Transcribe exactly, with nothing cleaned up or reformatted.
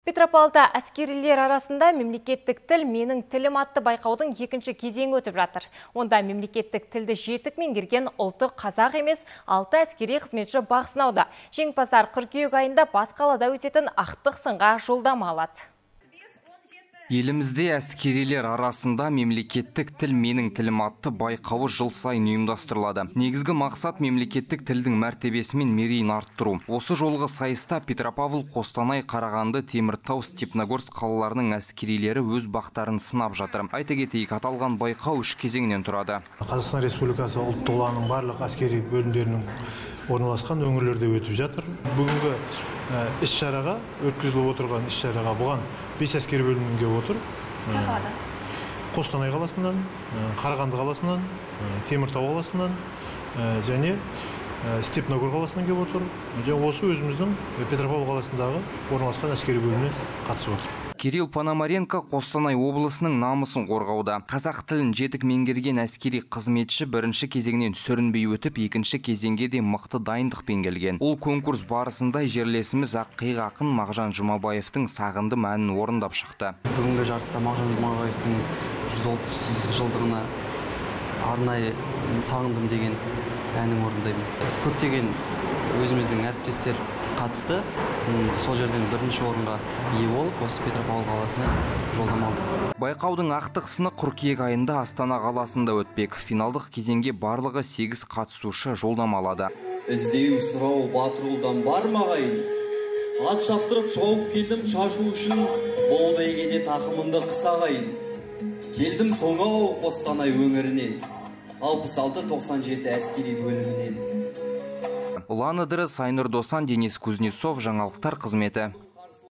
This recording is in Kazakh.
Петропавлда әскерилер арасында мемлекеттік тіл менің тілім атты байқаудың екінші кезеңі өтіп жатыр. Онда мемлекеттік тілді жетік меңгерген ұлты қазақ емес, алты әскери қызметші бақ сынауда. Жеңімпаздар қыркүйек айында бас қалада өтетін ақтық сынға жолдама алады. Елімізде әскерилер арасында мемлекеттік тіл менің тілім атты байқауы жыл сайын ұйымдастырылады. Негізгі мақсат мемлекеттік тілдің мәртебесі мен мерейін арттыру. Осы жолғы сайыста Петропавл, Қостанай, Қарағанды, Теміртау, Степногорск қалаларының әскерилері өз бақтарын сынап жатыр. Айта кетейік, аталған байқау үш кезеңнен тұрады. Қазақстан Республикасы ұлттық ұланның барлық әскери бөлімдерінің орналасқан өңірлерде өтіп жатыр. Бүгінгі іс-шараға, өткізіліп отырған іс-шараға бұған бес әскери бөлімнен келіп отыр. Қостанай қаласынан, Қарағанды қаласынан, Теміртау қаласынан және Степногор қаласынан келіп отыр. Және осы өзіміздің Петропавл қаласындағы орналасқан әскери бөліміне қатысып отыр. Кирилл Пономаренко Қостанай облысының намысын қорғауда. Қазақ тілін жетік меңгерген әскери қызметші бірінші кезеңнен сүрінбей өтіп, екінші кезеңге де мықты дайындықпен келген. Ол конкурс барысында жерлесіміз ақиық ақын Мағжан Жұмабаевтың сағындым әнін орындап шықты. Бүгінгі жарыста Мағжан Жұмабаевтың жүз отыз жылдығына арнайы сағындым деген әнін орындаймын. Көптеген өзіміздің әріптестер қатысты. Сол жерден бірінші орынға ие болып, осы Петропавл қаласына жолдама алдық. Байқаудың ақтық сыны қыркүйек айында Астана қаласында өтпек. Финалдық кезеңге барлығы сегіз қатысушы жолдама алады. Іздеу сұрау батырылдан бар мағайын. Ат шаптырып шауып келдім шашу үшін, бұл бәйгеде тақымынды қысағайын. Келдім соңау Қостанай өңірінен, алпыс алты тоқсан жеті әскери бөлімінен. Ұлан Ыдырыс, Айнұр Досан, Денис Кузнецов, жаңалықтар қызметі.